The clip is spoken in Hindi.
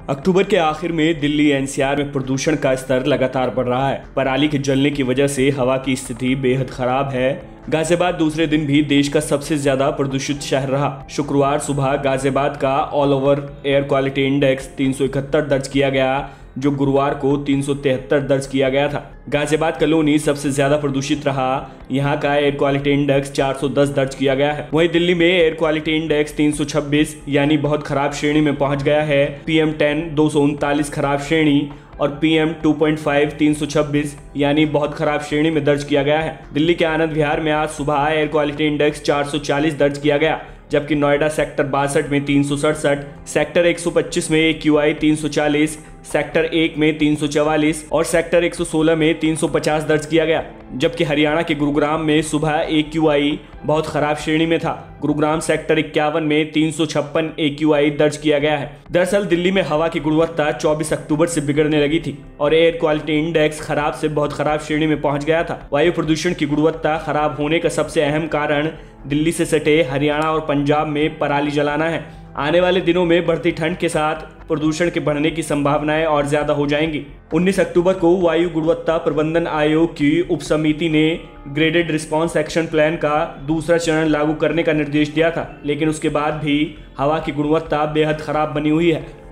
अक्टूबर के आखिर में दिल्ली एनसीआर में प्रदूषण का स्तर लगातार बढ़ रहा है। पराली के जलने की वजह से हवा की स्थिति बेहद खराब है। गाजियाबाद दूसरे दिन भी देश का सबसे ज्यादा प्रदूषित शहर रहा। शुक्रवार सुबह गाजियाबाद का all over air quality index 371 दर्ज किया गया, जो गुरुवार को 373 दर्ज किया गया था। गाजियाबाद कॉलोनी सबसे ज्यादा प्रदूषित रहा। यहाँ का एयर क्वालिटी इंडेक्स 410 दर्ज किया गया है। वहीं दिल्ली में एयर क्वालिटी इंडेक्स 326 यानी बहुत खराब श्रेणी में पहुंच गया है। PM10 239 खराब श्रेणी और PM 2.5 326 यानी बहुत खराब श्रेणी में दर्ज किया गया है। दिल्ली के आनंद विहार में आज सुबह एयर क्वालिटी इंडेक्स 440 दर्ज किया गया, जबकि नोएडा सेक्टर 62 में 367, सेक्टर 125 में AQI 340, सेक्टर 1 में 344 और सेक्टर 116 में 350 दर्ज किया गया। जबकि हरियाणा के गुरुग्राम में सुबह AQI बहुत खराब श्रेणी में था। गुरुग्राम सेक्टर 51 में 356 AQI दर्ज किया गया है। दरअसल दिल्ली में हवा की गुणवत्ता 24 अक्टूबर से बिगड़ने लगी थी और एयर क्वालिटी इंडेक्स खराब से बहुत खराब श्रेणी में पहुंच गया था। वायु प्रदूषण की गुणवत्ता खराब होने का सबसे अहम कारण दिल्ली से सटे हरियाणा और पंजाब में पराली जलाना है। आने वाले दिनों में बढ़ती ठंड के साथ प्रदूषण के बढ़ने की संभावनाएं और ज्यादा हो जाएंगी। 19 अक्टूबर को वायु गुणवत्ता प्रबंधन आयोग की उपसमिति ने ग्रेडेड रिस्पांस एक्शन प्लान का दूसरा चरण लागू करने का निर्देश दिया था, लेकिन उसके बाद भी हवा की गुणवत्ता बेहद खराब बनी हुई है।